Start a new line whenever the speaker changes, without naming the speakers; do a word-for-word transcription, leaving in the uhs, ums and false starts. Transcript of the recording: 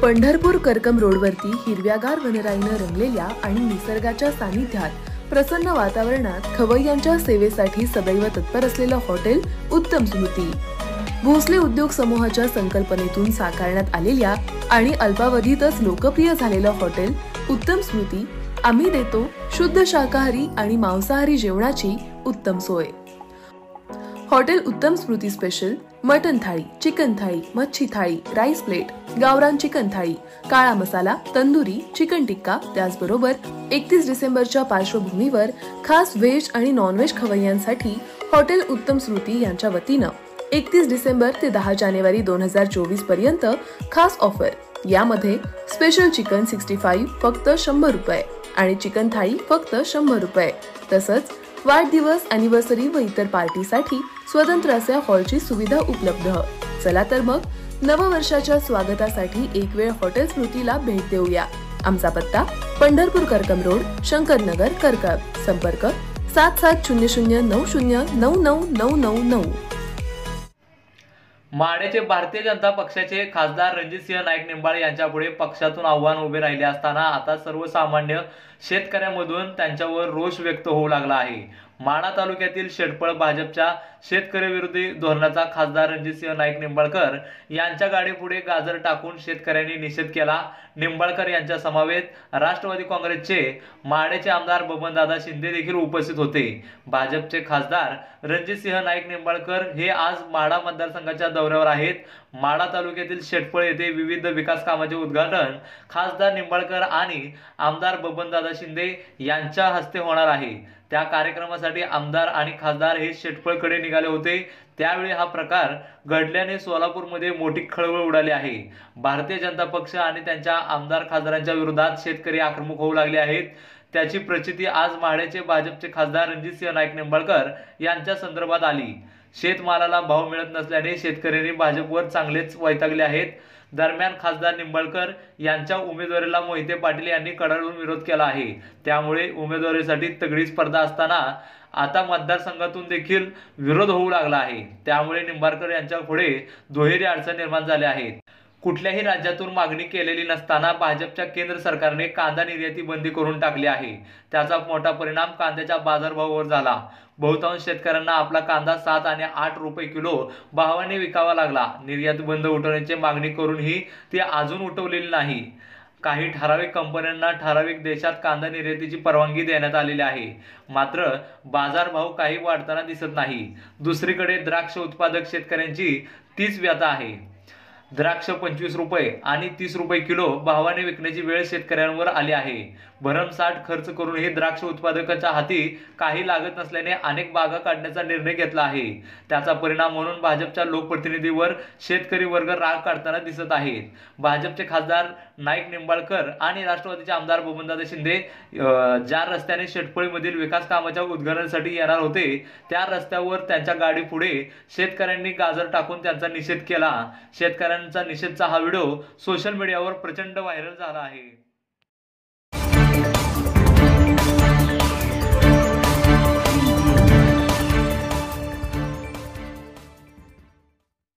पंढरपूर करकम रोडवरती हिरव्यागार वनराईनं रंगलेल्या आणि निसर्गाच्या सानिध्यात प्रसन्न वातावरणात खवय्यांच्या सेवेसाठी सदैव तत्पर असलेलं हॉटेल उत्तम स्मृती भोसले उद्योग समूहाच्या संकल्पनेतून साकारण्यात आलेल्या आणि अल्पावधीतच लोकप्रिय झालेलं हॉटेल उत्तम स्मृती आम्ही देतो शुद्ध शाकाहारी आणि मांसाहारी जेवणाची उत्तम सोय। Hotel Uttam Smruti special mutton thali, chicken thali, मच्छी थाळी, राईस प्लेट, गावरान चिकन थाळी, काळा मसाला, तंदुरी, चिकन टिक्का, त्याचबरोबर एकतीस डिसेंबरच्या पार्श्वभूमीवर खास व्हेज आणि नॉन व्हेज खवय्यांसाठी हॉटेल उत्तम स्मृती यांच्या वतीनं एकतीस डिसेंबर ते दहा जानेवारी दोन हजार चोवीस पर्यंत खास ऑफर। यामध्ये स्पेशल चिकन सिक्स्टी फाईव्ह फक्त शंभर रुपये आणि चिकन थाळी फक्त शंभर रुपये, तसंच वाढदिवस, अॅनिव्हर्सरी व इतर पार्टीसाठी स्वतंत्र अशा हॉलची सुविधा उपलब्ध। चला तर मग नववर्षाच्या स्वागतासाठी एक वेळ हॉटेल स्मृतीला भेट देऊया। आमचा पत्ता पंढरपूर करकम रोड, शंकरनगर, करकम। संपर्क सात सात शून्य शून्य नऊ शून्य नऊ नऊ नऊ नऊ नऊ।
माढ्याचे भारतीय जनता पक्षाचे खासदार रणजितसिंह नाईक निंबाळकर यांच्या पुढे पक्षातून आव्हान उभे राहिले असताना आता सर्वसामान्य शेतकऱ्यांमधून त्यांच्यावर रोष व्यक्त होऊ लागला आहे। माढा तालुक्यातील शेटपळ भाजपच्या शेतकरी विरोधी धोरणाचा खासदार रणजितसिंह नाईक निंबाळकर यांच्या गाडीपुढे गाजर टाकून शेतकऱ्यांनी निषेध केला। निंबाळकर यांच्या समवेत राष्ट्रवादी काँग्रेसचे माढ्याचे आमदार बबनदादा शिंदे देखील उपस्थित होते। भाजपचे खासदार रणजितसिंह नाईक निंबाळकर हे आज माढा मतदारसंघाच्या दौऱ्यावर आहेत। माढा तालुक्यातील शेटपळ येथे विविध विकास कामांचे उद्घाटन खासदार निंबाळकर आणि आमदार बबनदादा शिंदे यांच्या हस्ते होणार आहे। त्या कार्यक्रमासाठी आमदार आणि खासदार हे शेटपळकडे निघाले होते। त्यावेळी हा प्रकार घडल्याने सोलापूरमध्ये मोठी खळबळ उडाली आहे। भारतीय जनता पक्ष आणि त्यांच्या आमदार खासदारांच्या विरोधात शेतकरी आक्रमक होऊ लागले आहेत। त्याची प्रचिती आज माढ्याचे भाजपचे खासदार रणजितसिंह नाईक निंबाळकर यांच्या संदर्भात आली। शेतमालाला भाव मिळत नसल्याने शेतकऱ्यांनी भाजपवर चांगलेच वैतागले आहेत। दरम्यान खासदार निंबाळकर यांच्या उमेदवारीला मोहिते पाटील यांनी कडाडून विरोध केला आहे। त्यामुळे उमेदवारीसाठी तगडी स्पर्धा असताना आता मतदारसंघातून देखील विरोध होऊ लागला आहे। त्यामुळे निंबाळकर यांच्या पुढे दुहेरी अडचण निर्माण झाल्या आहेत। कुठल्याही राज्यातून मागणी केलेली नसताना भाजपच्या केंद्र सरकारने कांदा निर्याती बंदी करून टाकली आहे। त्याचा मोठा परिणाम कांद्याच्या बाजारभावावर झाला। बहुतांश शेतकऱ्यांना आपला कांदा सात आणि आठ रुपये किलो भावाने विकावा लागला। निर्यात बंद उठवण्याची मागणी करूनही ती अजून उठवलेली नाही। काही ठराविक कंपन्यांना ठराविक देशात कांदा निर्यातीची परवानगी देण्यात आलेली आहे, मात्र बाजारभाव काही वाढताना दिसत नाही। दुसरीकडे द्राक्ष उत्पादक शेतकऱ्यांची तीच व्यथा आहे। द्राक्ष पंचवीस रुपये आणि तीस रुपये किलो भावाने विकण्याची वेळ शेतकऱ्यांवर आली आहे। भरमसाठ खर्च करूनही द्राक्ष उत्पादकांच्या हाती काही लागत नसल्याने अनेक बागा काढण्याचा निर्णय घेतला आहे। त्याचा परिणाम म्हणून भाजपच्या लोकप्रतिनिधीवर शेतकरी वर्ग राग काढताना दिसत आहेत। भाजपचे खासदार नाईक निंबाळकर आणि राष्ट्रवादीचे आमदार बबनदादा शिंदे ज्या रस्त्याने शेटपळीमधील विकास कामाच्या उद्घाटनासाठी येणार होते त्या रस्त्यावर त्यांच्या गाडी पुढे शेतकऱ्यांनी गाजर टाकून त्यांचा निषेध केला। शेतकऱ्यांचा निषेधचा हा व्हिडिओ सोशल मीडियावर प्रचंड व्हायरल झाला आहे।